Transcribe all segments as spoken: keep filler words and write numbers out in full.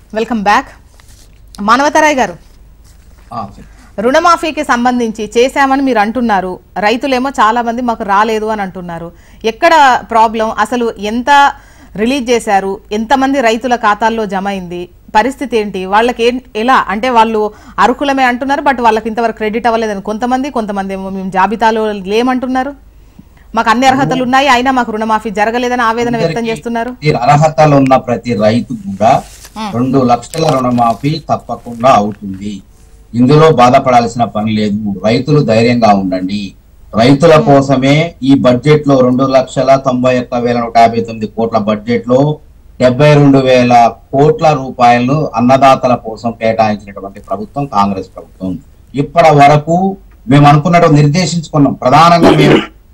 Welcome back. మానవతరాయ్ గారు, రుణమాఫీకి సంబంధించి చేశామని మీరు అంటున్నారు, రైతులేమో చాలా మంది మాకు రాలేదు అని అంటున్నారు. ఎక్కడ ప్రాబ్లం? అసలు ఎంత రిలీజ్ చేశారు? ఎంతమంది రైతుల ఖాతాల్లో జమ అయింది? పరిస్థితి ఏంటి? వాళ్ళకి ఎలా అంటే వాళ్ళు అర్హులమే అంటున్నారు, బట్ వాళ్ళకి ఇంతవరకు క్రెడిట్ అవ్వలేదని కొంతమంది, కొంతమంది ఏమో మేము జాబితాలో లేమంటున్నారు. మాకు అన్ని అర్హతలు ఉన్నాయి, అయినా మాకు రుణమాఫీ జరగలేదని ఆవేదన వ్యక్తం చేస్తున్నారు. అర్హతలు ఉన్న ప్రతి రైతు కూడా రెండు లక్షల రుణమాఫీ తప్పకుండా అవుతుంది. ఇందులో బాధపడాల్సిన పని లేదు. రైతులు ధైర్యంగా ఉండండి. రైతుల కోసమే ఈ బడ్జెట్ లో రెండు లక్షల తొంభై ఒక్క వేల నూట యాభై తొమ్మిది కోట్ల బడ్జెట్ లో డెబ్బై రెండు వేల కోట్ల రూపాయలు అన్నదాతల కోసం కేటాయించినటువంటి ప్రభుత్వం కాంగ్రెస్ ప్రభుత్వం. ఇప్పటి వరకు మేము అనుకున్నట్టు నిర్దేశించుకున్నాం. ప్రధానంగా మేము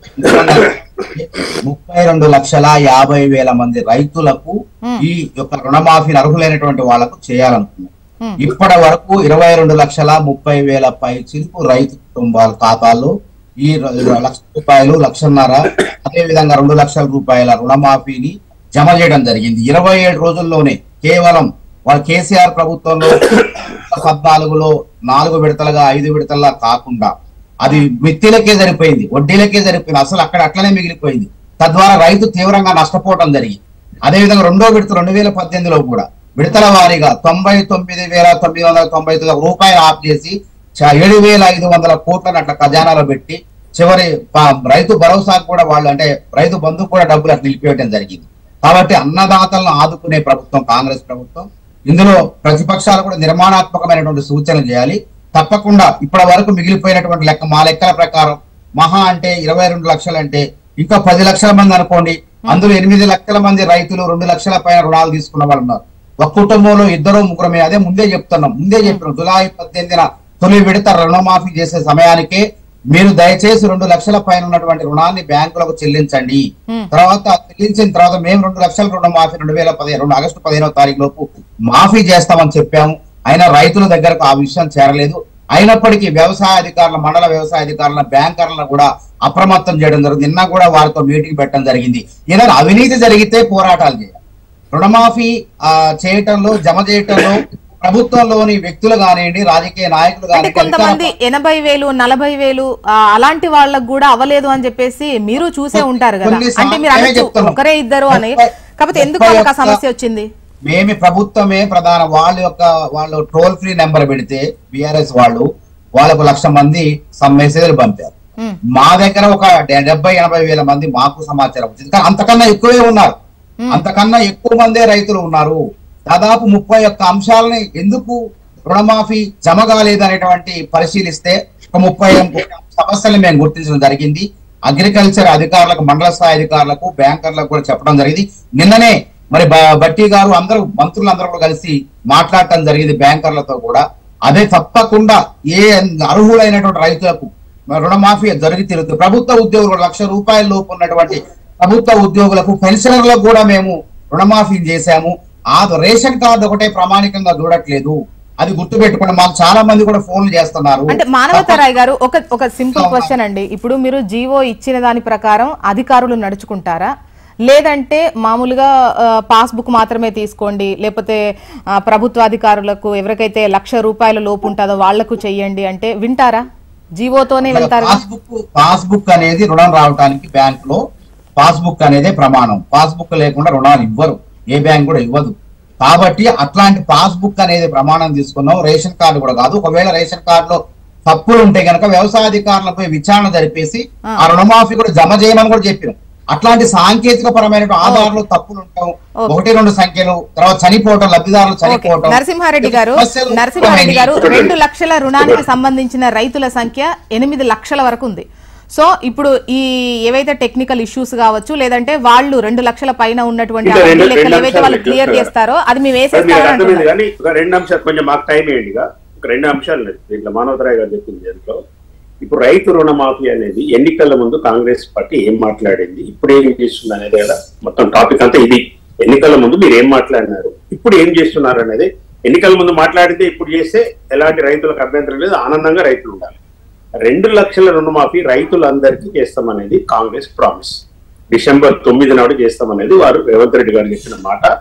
ముప్పై రెండు లక్షల యాభై వేల మంది రైతులకు ఈ యొక్క రుణమాఫీని అర్హులైనటువంటి వాళ్లకు చేయాలనుకున్నాం. ఇప్పటి వరకు ఇరవై రెండు లక్షల ముప్పై వేల పై చిలుపు రైతు కుటుంబాల ఖాతాల్లో ఈ లక్ష రూపాయలు లక్షన్నర అదే విధంగా రెండు లక్షల రూపాయల రుణమాఫీని జమ చేయడం జరిగింది. ఇరవై ఏడు రోజుల్లోనే కేవలం వాళ్ళ కేసీఆర్ ప్రభుత్వంలో పద్నాలుగులో నాలుగు విడతలుగా ఐదు విడతల్లా కాకుండా అది మిత్తిలకే సరిపోయింది, వడ్డీలకే సరిపోయింది. అసలు అక్కడ అట్లనే మిగిలిపోయింది. తద్వారా రైతు తీవ్రంగా నష్టపోవడం జరిగింది. అదేవిధంగా రెండో విడత రెండు వేల పద్దెనిమిదిలో కూడా విడతల వారీగా తొంభై తొమ్మిది వేల తొమ్మిది వందల తొంభై తొమ్మిది రూపాయలు ఆఫ్ చేసి ఏడు వేల ఐదు వందల కోట్లను అట్లా ఖజానాలో పెట్టి చివరి రైతు భరోసాకు కూడా వాళ్ళు అంటే రైతు బంధుకు కూడా డబ్బులు అట్లా నిలిపివేయడం జరిగింది. కాబట్టి అన్నదాతలను ఆదుకునే ప్రభుత్వం కాంగ్రెస్ ప్రభుత్వం. ఇందులో ప్రతిపక్షాలు కూడా నిర్మాణాత్మకమైనటువంటి సూచనలు చేయాలి. తప్పకుండా ఇప్పటి వరకు మిగిలిపోయినటువంటి లెక్క మా లెక్కల ప్రకారం మహా అంటే ఇరవై రెండు లక్షలు అంటే ఇంకా పది లక్షల మంది అనుకోండి. అందులో ఎనిమిది లక్షల మంది రైతులు రెండు లక్షల పైన రుణాలు తీసుకున్న వాళ్ళు ఉన్నారు. ఒక కుటుంబంలో ఇద్దరు ముగ్గురమే. అదే ముందే చెప్తున్నాం, ముందే చెప్పినాం. జులై పద్దెనిమిదిన తొలి విడత రుణమాఫీ చేసే సమయానికే మీరు దయచేసి రెండు లక్షల పైన ఉన్నటువంటి రుణాన్ని బ్యాంకులకు చెల్లించండి. తర్వాత చెల్లించిన తర్వాత మేము రెండు లక్షల రుణమాఫీ రెండు వేల పదిహేను ఆగస్టు పదిహేనవ తారీఖు లోపు మాఫీ చేస్తామని చెప్పాము. అయినా రైతుల దగ్గరకు ఆ విషయం చేరలేదు. అయినప్పటికీ వ్యవసాయ అధికారుల మండల వ్యవసాయ అధికారుల బ్యాంకర్లను కూడా అప్రమత్తం చేయడం జరిగింది. నిన్న కూడా వారితో మీటింగ్ పెట్టడం జరిగింది. ఏదైనా అవినీతి జరిగితే పోరాటాలు చేయాలి. రుణమాఫీ ఆ చేయటంలో జమ చేయటంలో ప్రభుత్వంలోని వ్యక్తులు కానివ్వండి, రాజకీయ నాయకులు కానివ్వండి, కొంతమంది ఎనభై వేలు నలభై వేలు అలాంటి వాళ్ళకు కూడా అవ్వలేదు అని చెప్పేసి మీరు చూసే ఉంటారు కదా. అంటే మీరు ఒకరే ఇద్దరు అని, కాకపోతే ఎందుకు వాళ్ళకి ఆ సమస్య వచ్చింది? మేమి ప్రభుత్వమే ప్రధాన వాళ్ళ యొక్క వాళ్ళు టోల్ ఫ్రీ నెంబర్ పెడితే బిఆర్ఎస్ వాళ్ళు వాళ్ళకు లక్ష మంది సమ్ మెసేజ్లు పంపారు. మా దగ్గర ఒక డెబ్బై ఎనభై వేల మంది మాకు సమాచారం వచ్చింది. కానీ అంతకన్నా ఎక్కువే ఉన్నారు. అంతకన్నా ఎక్కువ మందే రైతులు ఉన్నారు. దాదాపు ముప్పై ఒక్క అంశాలని ఎందుకు రుణమాఫీ జమ కాలేదు అనేటువంటి పరిశీలిస్తే ఒక ముప్పై సమస్యలు మేము గుర్తించడం జరిగింది. అగ్రికల్చర్ అధికారులకు, మండల స్థాయి అధికారులకు, బ్యాంకర్లకు కూడా చెప్పడం జరిగింది. నిన్ననే మరి బట్టి గారు అందరూ మంత్రులు అందరూ కూడా కలిసి మాట్లాడటం జరిగింది బ్యాంకర్లతో కూడా. అదే తప్పకుండా ఏ అర్హులైనటువంటి రైతులకు రుణమాఫీ జరిగి తీరుతుంది. ప్రభుత్వ ఉద్యోగులు లక్ష రూపాయల లోపు ఉన్నటువంటి ప్రభుత్వ ఉద్యోగులకు, పెన్షనర్లకు కూడా మేము రుణమాఫీ చేశాము. ఆ రేషన్ కార్డు ఒకటే ప్రామాణికంగా చూడట్లేదు. అది గుర్తు పెట్టుకోండి. మాకు చాలా మంది కూడా ఫోన్లు చేస్తున్నారు. అంటే మానవతరాయ్ గారు, ఒక ఒక సింపుల్ క్వశ్చన్ అండి. ఇప్పుడు మీరు జీవో ఇచ్చిన దాని ప్రకారం అధికారులు నడుచుకుంటారా, లేదంటే మామూలుగా పాస్బుక్ మాత్రమే తీసుకోండి, లేకపోతే ప్రభుత్వ అధికారులకు ఎవరికైతే లక్ష రూపాయల లోపు ఉంటుందో వాళ్లకు చెయ్యండి అంటే వింటారా? జీవోతోనే వెళ్తారు. పాస్బుక్ పాస్బుక్ అనేది రుణం రావడానికి బ్యాంక్ లో పాస్బుక్ అనేది ప్రమాణం. పాస్బుక్ లేకుండా రుణాలు ఇవ్వరు, ఏ బ్యాంక్ కూడా ఇవ్వదు. కాబట్టి అట్లాంటి పాస్బుక్ అనేది ప్రమాణం తీసుకున్నాం. రేషన్ కార్డు కూడా కాదు. ఒకవేళ రేషన్ కార్డులో తప్పులు ఉంటే కనుక వ్యవసాయ అధికారులపై విచారణ జరిపేసి ఆ రుణమాఫీ కూడా జమ చేయమని కూడా చెప్పినాం. అట్లాంటి సాంకేతిక పరమైన ఆధారాలు తప్పులు ఉంటాం, ఒకటి రెండు సంఖ్యలు, తర్వాత చనిపోవటం, లబ్ధిదారులు చనిపోవటం. నరసింహారెడ్డి గారు నరసింహారెడ్డి గారు రెండు లక్షల రుణానికి సంబంధించిన రైతుల సంఖ్య ఎనిమిది లక్షల వరకు ఉంది. సో ఇప్పుడు ఈ ఏవైతే టెక్నికల్ ఇష్యూస్ కావచ్చు, లేదంటే వాళ్ళు రెండు లక్షల పైన ఉన్నటువంటి లెక్కలు ఏవైతే వాళ్ళు క్లియర్ చేస్తారో అది మేము వేసేస్తాం. రెండు అంశాలు కొంచెం మాకు టైం వేయండి. ఒక రెండు అంశాలు దీంట్లో మానవతరాయ్ గారు చెప్పింది. దీంట్లో ఇప్పుడు రైతు రుణమాఫీ అనేది ఎన్నికల ముందు కాంగ్రెస్ పార్టీ ఏం మాట్లాడింది, ఇప్పుడు ఏం చేస్తుంది అనేది కదా మొత్తం టాపిక్ అంతా. ఇది ఎన్నికల ముందు మీరు ఏం మాట్లాడినారు, ఇప్పుడు ఏం చేస్తున్నారు అనేది. ఎన్నికల ముందు మాట్లాడితే ఇప్పుడు చేస్తే ఎలాంటి రైతులకు అభ్యంతరం లేదు, ఆనందంగా రైతులు ఉండాలి. రెండు లక్షల రుణమాఫీ రైతులందరికీ చేస్తామనేది కాంగ్రెస్ ప్రామిస్. డిసెంబర్ తొమ్మిది నాడు చేస్తామనేది వారు రేవంత్ రెడ్డి గారు చెప్పిన మాట.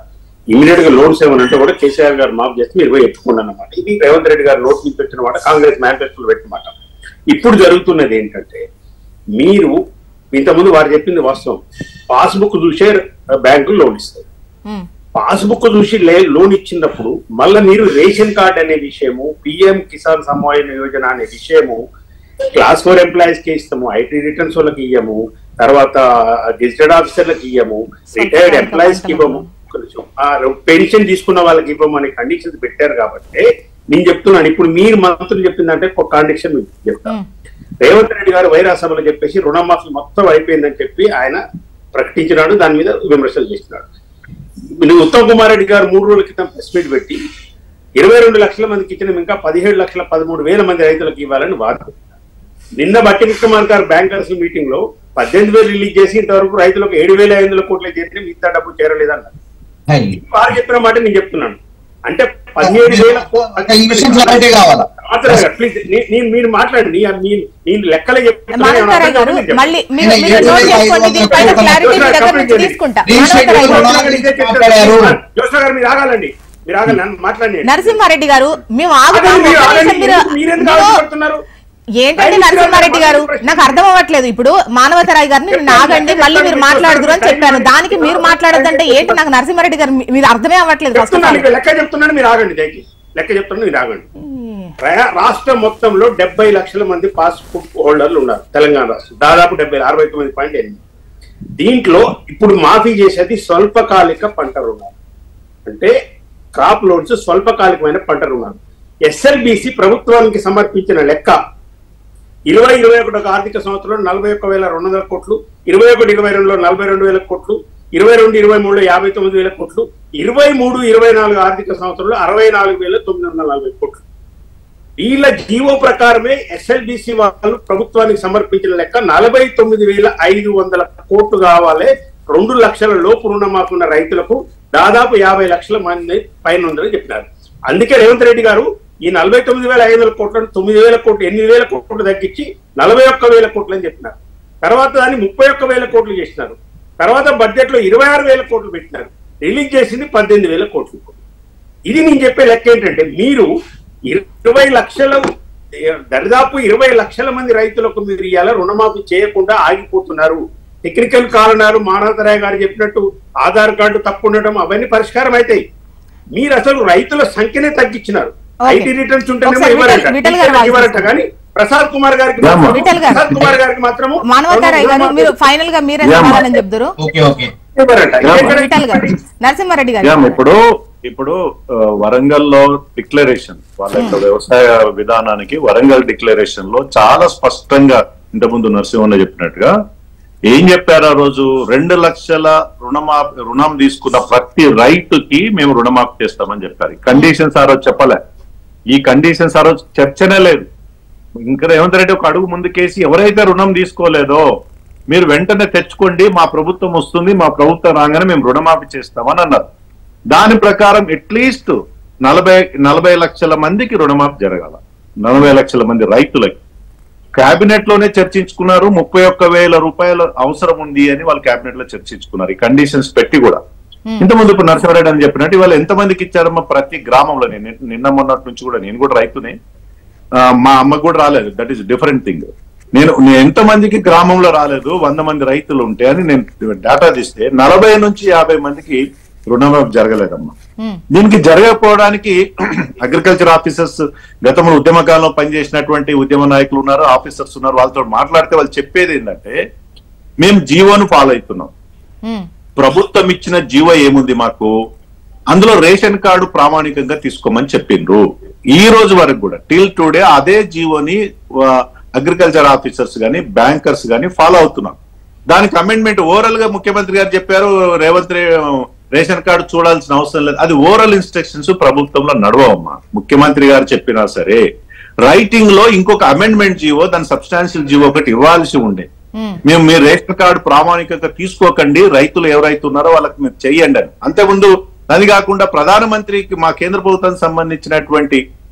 ఇమీడియట్ గా లోన్స్ ఏమనంటే కూడా కేసీఆర్ గారు మాఫ్ చేస్తే మీరు పోయి ఎత్తుకోండి అన్నమాట. ఇది రేవంత్ రెడ్డి గారు నోట్ నుంచి పెట్టిన మాట, కాంగ్రెస్ మేనిఫెస్టోలో పెట్టిన మాట. ఇప్పుడు జరుగుతున్నది ఏంటంటే, మీరు ఇంతకుముందు వారు చెప్పింది వాస్తవం, పాస్బుక్ చూసే బ్యాంకులు లోన్ ఇస్తాయి. పాస్బుక్ చూసి లోన్ ఇచ్చినప్పుడు మళ్ళీ మీరు రేషన్ కార్డ్ అనే విషయము, పిఎం కిసాన్ సమ్మాన్ యోజన అనే విషయము, క్లాస్ ఫోర్ ఎంప్లాయీస్ కి ఇస్తాము, ఐటీ రిటర్న్స్ వాళ్ళకి ఇయ్యము, తర్వాత గెజిటెడ్ ఆఫీసర్లకు ఇయ్యము, రిటైర్డ్ ఎంప్లాయీస్ కి ఇవ్వము, పెన్షన్ తీసుకున్న వాళ్ళకి ఇవ్వమని కండిషన్స్ పెట్టారు. కాబట్టి నేను చెప్తున్నాను, ఇప్పుడు మీరు మంత్రులు చెప్పిందంటే ఒక కండిషన్ మీకు చెప్తాను. రేవంత్ రెడ్డి గారు వైరాసభలో చెప్పేసి రుణమాఫీ మొత్తం అయిపోయిందని చెప్పి ఆయన ప్రకటించినాడు, దాని మీద విమర్శలు చేసినాడు. ఉత్తమ్ కుమార్ రెడ్డి గారు మూడు రోజుల క్రితం ప్రెస్ మీట్ పెట్టి ఇరవై రెండు లక్షల మందికి ఇచ్చిన ఇంకా పదిహేడు లక్షల పదమూడు వేల మంది రైతులకు ఇవ్వాలని వారు నిన్న బట్టి విక్రమార్క గారు బ్యాంకర్స్ మీటింగ్ లో పద్దెనిమిది వేలు రిలీజ్ చేసి ఇంతవరకు రైతులకు ఏడు వేల ఐదు వందల కోట్లు చేస్తే మిగతా డబ్బు చేరలేదన్నారు. వారు చెప్పిన మాట నేను చెప్తున్నాను. అంటే పదిహేడు వేల ప్లీజ్ నేను మీరు మాట్లాడండి, నేను లెక్కలే చెప్తున్నా. జోష్ణ గారు మీరు ఆగాలండి, మీరు ఆగాలి, మాట్లాడండి. నరసింహారెడ్డి గారు మేము ఆగుతున్నారు ఏంటండి? నరసింహారెడ్డి గారు నాకు అర్థం అవ్వట్లేదు. ఇప్పుడు మానవతరాయ్ గారిని నేను ఆగండి, మళ్ళీ మీరు మాట్లాడదురు అని చెప్పాను, దానికి మీరు మాట్లాడద్దంటే ఏంటి? నాకు నరసింహారెడ్డి గారు మీరు అర్థమే అవ్వట్లేదు. లెక్క చెప్తున్నాను, మీరు ఆగండి, దయచేసి లెక్క చెప్తున్నాను, మీరు ఆగండి. రాష్ట్రం మొత్తంలో డెబ్బై లక్షల మంది పాస్బుక్ హోల్డర్లు ఉన్నారు తెలంగాణ రాష్ట్రం, దాదాపు డెబ్బై అరవై తొమ్మిది పాయింట్ ఎనిమిది. దీంట్లో ఇప్పుడు మాఫీ చేసేది స్వల్పకాలిక పంట రుణాలు, అంటే క్రాప్ లోన్స్, స్వల్పకాలికమైన పంట రుణాలు. ఎస్ఎల్బిసి ప్రభుత్వానికి సమర్పించిన లెక్క ఇరవై ఇరవై ఒకటి ఒక ఆర్థిక సంవత్సరంలో నలభై ఒక్క వేల రెండు వందల కోట్లు, ఇరవై ఒకటి ఇరవై రెండులో నలభై రెండు వేల కోట్లు, ఇరవై రెండు ఇరవై మూడులో యాభై తొమ్మిది వేల కోట్లు, ఇరవై మూడు ఇరవై నాలుగు ఆర్థిక సంవత్సరంలో అరవై నాలుగు వేల తొమ్మిది వందల నలభై కోట్లు. వీళ్ళ జీవో ప్రకారమే ఎస్ఎల్బిసి వాళ్ళు ప్రభుత్వానికి సమర్పించిన లెక్క నలభై తొమ్మిది వేల ఐదు వందల కోట్లు కావాలి. రెండు లక్షల లోపు రుణమాఫీ ఉన్న రైతులకు దాదాపు యాభై లక్షల మంది పైన ఉందని చెప్పినారు. అందుకే రేవంత్ రెడ్డి గారు ఈ నలభై తొమ్మిది వేల ఐదు వందల కోట్లను తొమ్మిది వేల కోట్లు ఎనిమిది వేల కోట్లు తగ్గించి నలభై ఒక్క వేల కోట్లు అని చెప్పినారు. తర్వాత దాన్ని ముప్పై ఒక్క వేల కోట్లు చేసినారు. తర్వాత బడ్జెట్ లో ఇరవై ఆరు వేల కోట్లు పెట్టినారు. రిలీజ్ చేసింది పద్దెనిమిది వేల కోట్లు. ఇది నేను చెప్పే లెక్క ఏంటంటే, మీరు ఇరవై లక్షల దరిదాపు ఇరవై లక్షల మంది రైతులకు మీరు ఇవాళ రుణమాఫీ చేయకుండా ఆగిపోతున్నారు. టెక్నికల్ కారణాలు మానవతరాయ్ గారు చెప్పినట్టు ఆధార్ కార్డు తప్పు ఉండటం అవన్నీ పరిష్కారం అవుతాయి. మీరు అసలు రైతుల సంఖ్యనే తగ్గించినారు. ఐటీ రిటర్న్స్ ఉంటేనేమో ఇవ్వరంట, కానీ ప్రసాద్ కుమార్ గారికి ప్రసాద్ కుమార్ గారికి మాత్రము మానవతరాయ్ గారు మీరు ఫైనల్ గా మీరే చెప్తారు. నరసింహారెడ్డి గారు ఇప్పుడు ఇప్పుడు వరంగల్ లో డిక్లరేషన్ వాళ్ళ యొక్క వ్యవసాయ విధానానికి వరంగల్ డిక్లరేషన్ లో చాలా స్పష్టంగా ఇంతకుముందు నరసింహన్న చెప్పినట్టుగా ఏం చెప్పారు? ఆ రోజు రెండు లక్షల రుణమాఫీ రుణం తీసుకున్న ప్రతి రైతుకి మేము రుణమాఫీ చేస్తామని చెప్పారు. కండిషన్స్ ఆ రోజు చెప్పలే, ఈ కండిషన్స్ ఆ రోజు చర్చనే లేదు. ఇంకా రేవంత్ రెడ్డి ఒక అడుగు ముందుకేసి ఎవరైతే రుణం తీసుకోలేదో మీరు వెంటనే తెచ్చుకోండి, మా ప్రభుత్వం వస్తుంది, మా ప్రభుత్వం రాగానే మేము రుణమాఫీ చేస్తామని అన్నారు. దాని ప్రకారం అట్లీస్ట్ నలభై నలభై లక్షల మందికి రుణమాఫీ జరగాల, నలభై లక్షల మంది రైతులకి. కేబినెట్ లోనే చర్చించుకున్నారు, ముప్పై ఒక్క వేల రూపాయలు అవసరం ఉంది అని వాళ్ళు కేబినెట్ లో చర్చించుకున్నారు ఈ కండిషన్స్ పెట్టి కూడా. ఇంతకుముందు ఇప్పుడు నరసింహారెడ్డి అని చెప్పినట్టు ఇవాళ ఎంతమందికి ఇచ్చారమ్మా ప్రతి గ్రామంలో? నేను నిన్న మొన్నటి నుంచి కూడా నేను కూడా రైతునే, మా అమ్మకు కూడా రాలేదు, దట్ ఈస్ డిఫరెంట్ థింగ్. నేను ఎంతమందికి గ్రామంలో రాలేదు, వంద మంది రైతులు ఉంటే అని నేను డేటా తీస్తే నలభై నుంచి యాభై మందికి రుణమాఫీ జరగలేదమ్మా. దీనికి జరగకపోవడానికి అగ్రికల్చర్ ఆఫీసర్స్ గతంలో ఉద్యమకాలంలో పనిచేసినటువంటి ఉద్యమ నాయకులు ఉన్నారు, ఆఫీసర్స్ ఉన్నారు, వాళ్ళతో మాట్లాడితే వాళ్ళు చెప్పేది ఏంటంటే మేము జీవోను ఫాలో అవుతున్నాం, ప్రభుత్వం ఇచ్చిన జీవో ఏముంది మాకు, అందులో రేషన్ కార్డు ప్రామాణికంగా తీసుకోమని చెప్పిండ్రు. ఈ రోజు వరకు కూడా టిల్ టుడే అదే జీవోని అగ్రికల్చర్ ఆఫీసర్స్ గాని బ్యాంకర్స్ గాని ఫాలో అవుతున్నారు. దానికి అమెండ్మెంట్ ఓవరాల్ గా ముఖ్యమంత్రి గారు చెప్పారు, రేవంత్ రేషన్ కార్డు చూడాల్సిన అవసరం లేదు. అది ఓవరాల్ ఇన్స్ట్రక్షన్స్ ప్రభుత్వంలో నడవమ్మా. ముఖ్యమంత్రి గారు చెప్పినా సరే రైటింగ్ లో ఇంకొక అమెండ్మెంట్ జీవో, దాని సబ్స్టాన్షియల్ జీవో ఒకటి ఇవ్వాల్సి ఉండే. మేము మీరు రేషన్ కార్డు ప్రామాణికంగా తీసుకోకండి, రైతులు ఎవరైతే ఉన్నారో వాళ్ళకి మీరు చెయ్యండి అని. అంతకుముందు అది కాకుండా ప్రధానమంత్రికి మా కేంద్ర ప్రభుత్వానికి సంబంధించినటువంటి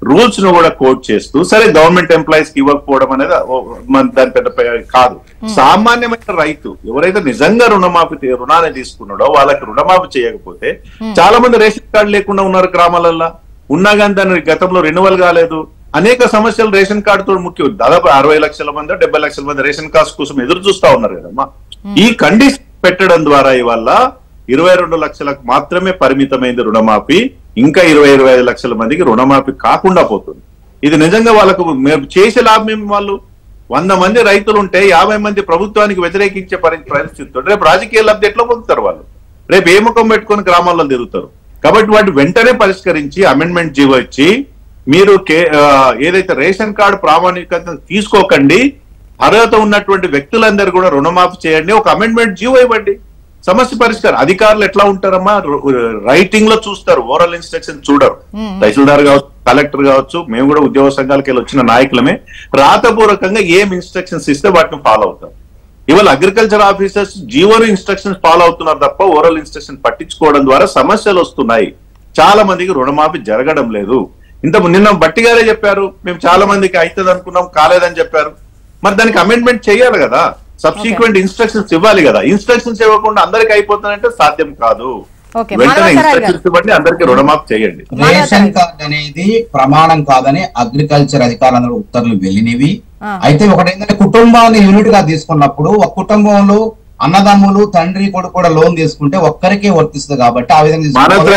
రూల్స్ ను కూడా కోట్ చేస్తూ, సరే గవర్నమెంట్ ఎంప్లాయీస్ కి ఇవ్వకపోవడం అనేది దాని పెద్ద కాదు. సామాన్యమైన రైతు ఎవరైతే నిజంగా రుణమాఫీ రుణాన్ని తీసుకున్నాడో వాళ్ళకి రుణమాఫీ చేయకపోతే, చాలా మంది రేషన్ కార్డు లేకుండా ఉన్నారు గ్రామాలలో, ఉన్నా కానీ దాని గతంలో రెన్యువల్ కాలేదు. అనేక సమస్యలు రేషన్ కార్డుతో ముఖ్యం. దాదాపు అరవై లక్షల మంది డెబ్బై లక్షల మంది రేషన్ కార్డ్స్ కోసం ఎదురు చూస్తా ఉన్నారు కదమ్మా. ఈ కండిషన్ పెట్టడం ద్వారా ఇవాళ ఇరవై రెండు లక్షలకు మాత్రమే పరిమితమైంది రుణమాఫీ. ఇంకా ఇరవై ఇరవై ఐదు లక్షల మందికి రుణమాఫీ కాకుండా పోతుంది. ఇది నిజంగా వాళ్ళకు మేము చేసే లాభం వాళ్ళు వంద మంది రైతులు ఉంటే యాభై మంది ప్రభుత్వానికి వ్యతిరేకించే పరిస్థితి. రేపు రాజకీయ లబ్ధి ఎట్లా పొందుతారు వాళ్ళు? రేపు ఏ ముఖం పెట్టుకుని గ్రామాల్లో తిరుగుతారు. కాబట్టి వాటి వెంటనే పరిష్కరించి అమెండ్మెంట్ జీవో ఇచ్చి, మీరు ఏదైతే రేషన్ కార్డు ప్రామాణికత తీసుకోకండి, అర్హత ఉన్నటువంటి వ్యక్తులందరూ కూడా రుణమాఫీ చేయండి, ఒక అమెండ్మెంట్ జీవో ఇవ్వండి, సమస్య పరిష్కారం. అధికారులు ఎట్లా ఉంటారమ్మా, రైటింగ్ లో చూస్తారు, ఓరల్ ఇన్స్ట్రక్షన్ చూడరు. తహసీల్దార్ కావచ్చు, కలెక్టర్ కావచ్చు, మేము కూడా ఉద్యోగ సంఘాలకు వెళ్ళి వచ్చిన నాయకులమే రాతపూర్వకంగా ఏం ఇన్స్ట్రక్షన్స్ ఇస్తే వాటిని ఫాలో అవుతాం. ఇవాళ అగ్రికల్చర్ ఆఫీసర్స్ జీవోను ఇన్స్ట్రక్షన్స్ ఫాలో అవుతున్నారు తప్ప ఓరల్ ఇన్స్ట్రక్షన్ పట్టించుకోవడం ద్వారా సమస్యలు వస్తున్నాయి. చాలా మందికి రుణమాఫీ జరగడం లేదు. ఇంత నిన్న బట్టి గారే చెప్పారు, మేము చాలా మందికి అవుతుంది అనుకున్నాం, కాలేదని చెప్పారు. మరి దానికి అమెండ్మెంట్ చేయాలి కదా, సబ్సిక్వెంట్ ఇన్స్ట్రక్షన్స్ ఇవ్వాలి కదా. ఇన్స్ట్రక్షన్స్ ఇవ్వకుండా అందరికి అయిపోతుందంటే సాధ్యం కాదు. వెంటనే ఇన్స్ట్రక్షన్స్ ఇవ్వండి, అందరికి రుణమాఫీ చేయండి. రేషన్ కార్డ్ అనేది ప్రమాణం కాదని అగ్రికల్చర్ అధికారులందరూ ఉత్తర్వులు వెళ్ళినవి. అయితే ఒకటి ఏంటంటే, కుటుంబాన్ని యూనిట్ గా తీసుకున్నప్పుడు ఒక కుటుంబంలో అన్నదమ్ములు తండ్రి కొడుకు కూడా లోన్ తీసుకుంటే ఒక్కరికే వర్తిస్తుంది కాబట్టి ఆ విధంగా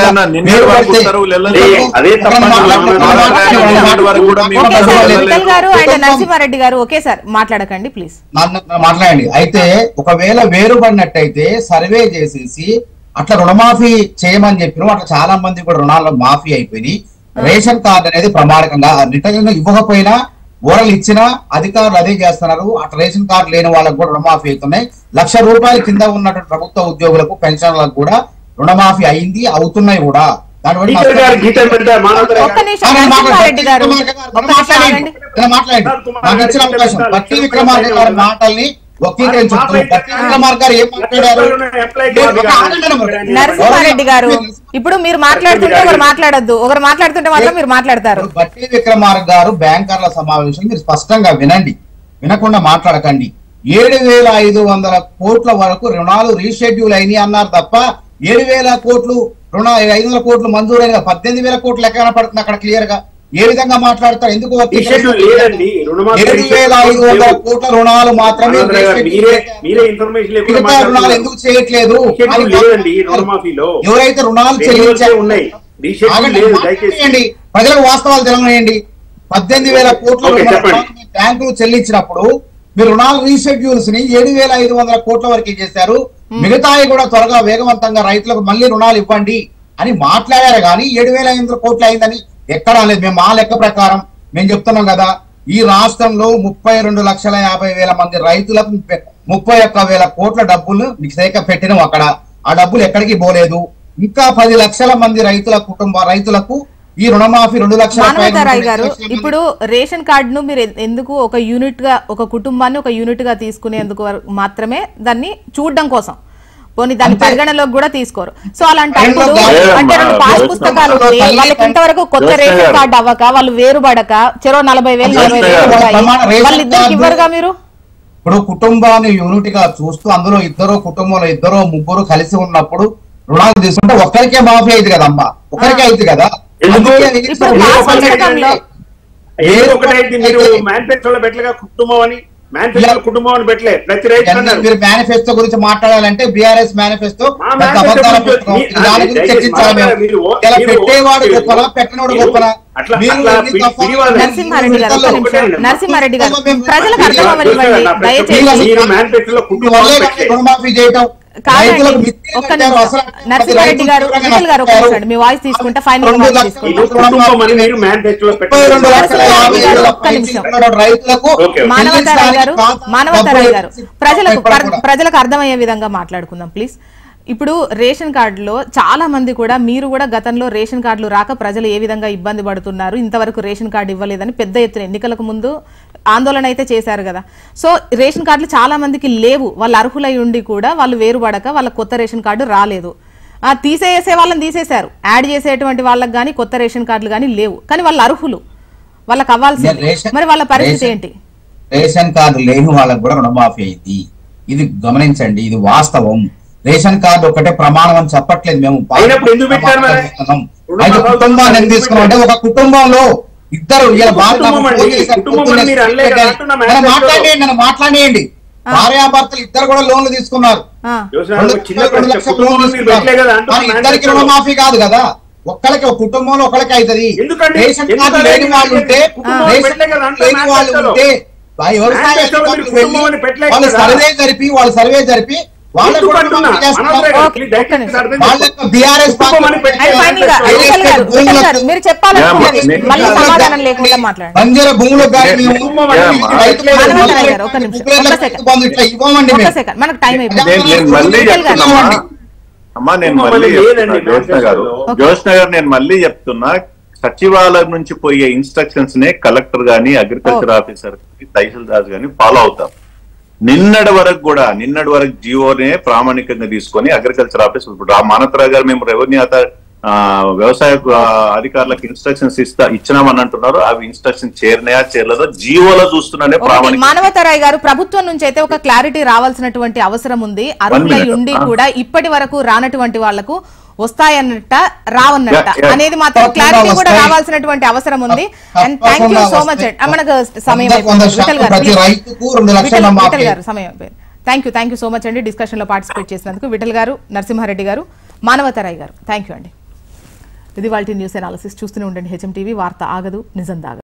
నరసింహారెడ్డి గారు ఒకేసారి మాట్లాడకండి ప్లీజ్, మాట్లాడండి. అయితే ఒకవేళ వేరుపడినట్టయితే సర్వే చేసేసి అట్లా రుణమాఫీ చేయమని చెప్పిన అట్లా చాలా మంది కూడా రుణాలు మాఫీ అయిపోయి రేషన్ కార్డు అనేది ప్రమాణికంగా రిటర్న్ ఇవ్వకపోయినా ఓరల్ ఇచ్చినా అధికారులు అదే చేస్తున్నారు. అట్లా రేషన్ కార్డు లేని వాళ్ళకు కూడా రుణమాఫీ అవుతున్నాయి. లక్ష రూపాయల కింద ఉన్నటువంటి ప్రభుత్వ ఉద్యోగులకు పెన్షన్లకు కూడా రుణమాఫీ అయింది, అవుతున్నాయి కూడా. దాని బట్టి నాకు ఇచ్చిన అవకాశం బట్టి విక్రమార్క గారి మాటల్ని నరసింహారెడ్డి గారు ఇప్పుడు మీరు మాట్లాడుతుంటే ఒకరు మాట్లాడొద్దు, ఒకరు మాట్లాడుతుంటే మాత్రం మీరు మాట్లాడతారు. బట్టి విక్రమార్క గారు బ్యాంకర్ల సమావేశం మీరు స్పష్టంగా వినండి, వినకుండా మాట్లాడకండి. ఏడు వేల ఐదు వందల కోట్ల వరకు రుణాలు రీషెడ్యూల్ అయినాయి అన్నారు తప్ప ఏడు వేల కోట్లు రుణ ఐదు వందల కోట్లు మంజూరైన పద్దెనిమిది వేల కోట్లు లెక్క పడుతుంది అక్కడ క్లియర్ గా. ఏ విధంగా మాట్లాడతారు? ఎందుకు ఏడు వేల ఐదు వందల కోట్ల రుణాలు మాత్రమే రుణాలు ఎందుకు చేయట్లేదు? ఎవరైతే రుణాలు చెల్లించారు ప్రజలకు వాస్తవాలు తెలియనియండి. పద్దెనిమిది వేల కోట్ల బ్యాంకులు చెల్లించినప్పుడు మీరు రుణాలు రీషెడ్యూల్స్ ని ఏడు వేల ఐదు వందల కోట్ల వరకు చేశారు. మిగతాయి కూడా త్వరగా వేగవంతంగా రైతులకు మళ్ళీ రుణాలు ఇవ్వండి అని మాట్లాడారు. కానీ ఏడు వేల ఐదు వందల కోట్లు అయిందని ఎక్కడా లేదు. మేము మా లెక్క ప్రకారం మేము చెప్తున్నాం కదా, ఈ రాష్ట్రంలో ముప్పై రెండు లక్షల యాభై వేల మంది రైతులకు ముప్పై ఒక్క వేల కోట్ల డబ్బులు సేక పెట్టినాం. అక్కడ ఆ డబ్బులు ఎక్కడికి పోలేదు. ఇంకా పది లక్షల మంది రైతుల కుటుంబ రైతులకు ఈ రుణమాఫీ రెండు లక్షల గారు. ఇప్పుడు రేషన్ కార్డును మీరు ఎందుకు ఒక యూనిట్ గా, ఒక కుటుంబాన్ని ఒక యూనిట్ గా తీసుకునేందుకు మాత్రమే దాన్ని చూడడం కోసం, పోనీ దాని పరిగణలోకి కూడా తీసుకోరు. సో అలాంటప్పుడు అంటే రెండు పాస్ పుస్తకాలు ఉంటే వాళ్ళకి ఇంతవరకు కొత్త రేషన్ కార్డు అవ్వక వాళ్ళు వేరుపడక చెరో నలభై వేలు నలభై వేలు వాళ్ళిద్దరికి ఇవ్వరుగా మీరు? ఇప్పుడు కుటుంబాన్ని యూనిట్ గా చూస్తూ అందులో ఇద్దరు కుటుంబంలో ఇద్దరు ముగ్గురు కలిసి ఉన్నప్పుడు రుణాలు తీసుకుంటే ఒక్కరికే మాఫీ అయింది కదమ్మా, ఒక్కరికే అయింది కదా. కుటుంబం అని కుటుంబం అని పెట్టలే. ప్రతి మీరు మేనిఫెస్టో గురించి మాట్లాడాలంటే బీఆర్ఎస్ మేనిఫెస్టో దాని గురించి చర్చించాలి. పెట్టేవాడు గొప్పనా పెట్టినవాడు గొప్పనా? నరసింహారెడ్డి గారు నరసింహారెడ్డి గారు ప్రజలకు అర్థం అవ్వనివ్వండి దయచేసి. రుణమాఫీ చేయటం ఒక్క నిమిషం నరసింహారెడ్డి గారు, నిఖిల్ గారు ఒక మీ వాయిస్ తీసుకుంటే ఫైనల్ ఒక్క నిమిషం. మానవతారాయ్ గారు మానవతారాయ్ గారు ప్రజలకు ప్రజలకు అర్థమయ్యే విధంగా మాట్లాడుకుందాం ప్లీజ్. ఇప్పుడు రేషన్ కార్డులో చాలా మంది కూడా, మీరు కూడా గతంలో రేషన్ కార్డులు రాక ప్రజలు ఏ విధంగా ఇబ్బంది పడుతున్నారు, ఇంతవరకు రేషన్ కార్డు ఇవ్వలేదని పెద్ద ఎత్తున ఎన్నికలకు ముందు ఆందోళన అయితే చేశారు కదా. సో రేషన్ కార్డులు చాలా మందికి లేవు, వాళ్ళు అర్హులై ఉండి కూడా వాళ్ళు వేరుపడక వాళ్ళ కొత్త రేషన్ కార్డు రాలేదు. తీసేసే వాళ్ళని తీసేశారు, యాడ్ చేసేటువంటి వాళ్ళకి కానీ కొత్త రేషన్ కార్డులు కానీ లేవు, కానీ వాళ్ళు అర్హులు. వాళ్ళకి అవ్వాల్సింది. రేషన్- మరి వాళ్ళ పరిస్థితి రేషన్- ఏంటి? రేషన్ కార్డు లేని వాళ్ళకు కూడా రుణమాఫీ అయింది. ఇది గమనించండి, ఇది వాస్తవం. రేషన్ కార్డు ఒకటే ప్రమాణం అని చెప్పట్లేదు మేము. అయినప్పుడు ఎందుకు పెట్టారు మరి? అయితే కుటుంబాన్ని ఎందుకు తీసుకున్నాం అంటే ఒక కుటుంబంలో ఇద్దరు ఇలా ఎందుకు భార్య కుటుంబం అండి? పోలీసు కుటుంబం పొద్దున్నే అని మీరు అనలేదు కదా, అంటున్నా నన్ను మేనిఫెస్టోలో. మాట్లాడేయండి నన్ను మాట్లాడేయండి భార్యాభర్తలు ఇద్దరు కూడా లోన్లు తీసుకున్నారు. ఆ, యోజన రెండు చిన్న రెండు ప్రశ్న, లక్షల కుటుంబం లోన్లు మీరు పెట్టలే కదా తీసుకున్నారు. అంటున్నా కానీ ఇద్దరికి మేనిఫెస్టోలో. రుణమాఫీ కాదు కదా, ఒక్కరికి ఒక కుటుంబంలో ఒకరికి అవుతుంది. ఎందుకండి? రేషన్ కార్డు ఎందుకండి? లేని వాళ్ళు ఉంటే కుటుంబం రేషన్ పెట్టలే కదా కార్డు అంటున్నా లేని వాళ్ళు మేనిఫెస్టోలో. ఉంటే వ్యవసాయ మేనిఫెస్టోలో మీరు అధికారులకు కుటుంబం అని పెట్టలే వాళ్ళు కదా. సర్వే జరిపి వాళ్ళు సర్వే జరిపి వాళ్ళకు ఎందుకు కూడా అంటున్నా? రుణమాఫీ చేస్తున్నారు. మనోహర్ గారు, ఓకే, ప్లీజ్ దయచేసి ఒక్క అర్థం వాళ్ళ చేసుకోండి. యొక్క బీఆర్ఎస్ కుటుంబం అని పెట్టలే అండ్ ఫైనల్ గా మేనిఫెస్టోలో. విఠల్ గారు, విఠల్ గారు మీరు చెప్పాలనుకున్నది నేను- మళ్ళీ సమాధానం లేకుండా మాట్లాడండి. బంజర భూములకు కానీ మేము కుటుంబం అని ఏమ్మా? రైతులు మానవతరాయ్ గారు, ఒక్క నిమిషం, ముప్పై ఒక్క లక్షల సెకండ్. బంధు ఇట్లా ఇవ్వమండి ఒక్క మేము. సెకండ్, మనకు టైం అయిపోయింది. నేను నేను మళ్ళీ విఠల్ గారు, చెప్తున్నా ఇవ్వండి. అమ్మా, నేను కుటుంబం మళ్ళీ అనేది చెప్తున్నా లేదండి జ్యోత్స్న గారు, మేనిఫెస్టోలో. జ్యోత్స్న గారు నేను మళ్ళీ చెప్తున్నా, సచివాలయం నుంచి పోయే ఇన్స్ట్రక్షన్స్ నే కలెక్టర్ గాని అగ్రికల్చర్ ఆఫీసర్ తహసీల్దార్ గాని ఫాలో అవుతాం. నిన్నటి వరకు కూడా నిన్నటి వరకు జియోనే ప్రామాణికంగా తీసుకొని అగ్రికల్చర్ ఆఫీస్ ఇప్పుడు ఆ మానవతరావు గారు మేము రెవెన్యూ అథ ఆ, వ్యవసాయ ఆ, అధికారులకు ఇన్స్ట్రక్షన్స్ ఇస్తా ఇచ్చినామని అంటున్నారు. అవి ఇన్స్ట్రక్షన్ చేరినాయా చేరలేదో జియోలో చూస్తున్నానే ప్రామాణిక. మానవతరాయ్ గారు, ప్రభుత్వం నుంచి అయితే ఒక క్లారిటీ రావాల్సినటువంటి అవసరం ఉంది. అర్హులై minute. ఉండి ఆ. కూడా ఇప్పటి వరకు రానటువంటి వాళ్లకు వస్తాయన్నట్ట రావన్నట్ట Yeah, yeah. అనేది మాత్రం తప్పకుండా క్లారిటీ కూడా వస్తాయి. రావాల్సినటువంటి అవసరం ఉంది. అండ్ తప్పకుండా థ్యాంక్ యూ సో మచ్. వస్తాయి. మనకు సమయం వందకు వంద అయిపోయింది. విఠల్ గారు, ప్రతి please. రైతుకు రెండు లక్షల విఠల్ మాఫీ. విఠల్ గారు సమయం అయిపోయింది. Thank you thank you so much అండి డిస్కషన్ లో పార్టిసిపేట్ చేసినందుకు. విఠల్ గారు, నరసింహారెడ్డి గారు, మానవతరాయ్ గారు, థ్యాంక్ యూ అండి. ఇది వాళ్ళ న్యూస్ అనాలిసిస్. చూస్తూనే ఉండండి హెచ్ఎం టీవీ. వార్త ఆగదు, నిజం దాగదు.